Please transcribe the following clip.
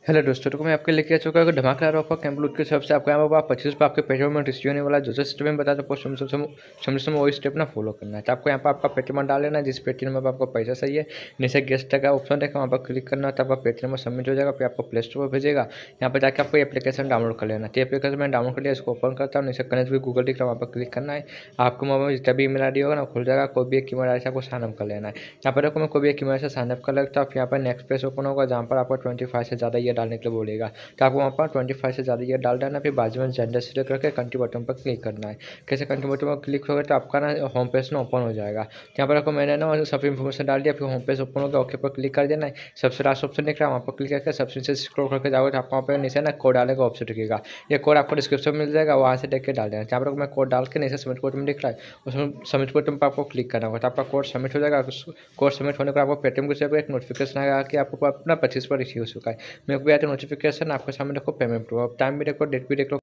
Hello दोस्तों, तो मैं आपके लेके आ चुका हूँ धमाकेदार ऑफर कैंपलूट के हिसाब से आपको यहाँ पर आप 25 रुपये आपके पेटीएम में रिसीव होने वाला है। जो स्टेप में बता दो समझ वही स्टेप ना फॉलो करना है। तो आपको यहाँ पर आपका पेटीएम डाल लेना है, जिस पेटीएम में आपको पैसा सही है। नीचे गेस्ट का ऑप्शन देखा, वहाँ पर क्लिक करना है, तो आपका पेटीएम में सबमिट हो जाएगा। फिर आपको प्ले स्टोर पर भेजेगा। यहाँ पर जाकर आपको एप्लीकेशन डाउनलोड कर लेना है। तो एप्लीकेशन मैंने डाउनलोड कर लिया, इसको ओपन करता हूँ। नीचे कनेक्ट विद गूगल दिख रहा है, वहाँ पर क्लिक करना है। आपको मोबाइल में जितना भी ईमेल आईडी होगा ना खुल जाएगा। कोई भी एक ईमेल आईडी से आपको साइनअप कर लेना है। यहाँ पर देखो मैं कोई भी एक ईमेल से साइनअप कर लेता हूँ। यहाँ पर नेक्स्ट पेज ओपन होगा, जहाँ पर आपको 25 से ज़्यादा ये डालने के लिए बोलेगा। तो आपको वहाँ पर 25 से ज़्यादा ये डाल देना। फिर बाजू में जेंडर सिलेक्ट करके कंट्री बटन पर क्लिक करना है। कैसे कंट्री बटन पर क्लिक होगा तो आपका ना होम पेज ना ओपन हो जाएगा। यहाँ पर आपको मैंने ना सब इन्फॉर्मेशन डाल दिया। फिर होम पेज ओपन होगा, ओके पर क्लिक कर देना है। सबसे लास्ट ऑप्शन दिख रहा है, वहाँ पर क्लिक करके सबसे नीचे स्क्रॉल करके जाओगे तो आपको वहाँ पर नीचे ना कोड डालने का ऑप्शन दिखेगा। ये कोड आपको डिस्क्रिप्शन में मिल जाएगा, वहाँ से देख के डाल देना। जहाँ पर मैं कोड डाल के नीचे सबमिट बटन दिख रहा है, उसमें सबमिट बटन पर आपको क्लिक करना होगा। तो आपका कोड सबमिट हो जाएगा। कोड सबमिट होने पर आपको पेटीएम की तरफ एक नोटिफिकेशन आएगा कि आपको अपना 25 पर रिसीव हो चुका है। मेरे को भी आया नोटिफिकेशन, आपके सामने देखो पेमेंट हुआ, टाइम भी देखो, डेट भी देखो।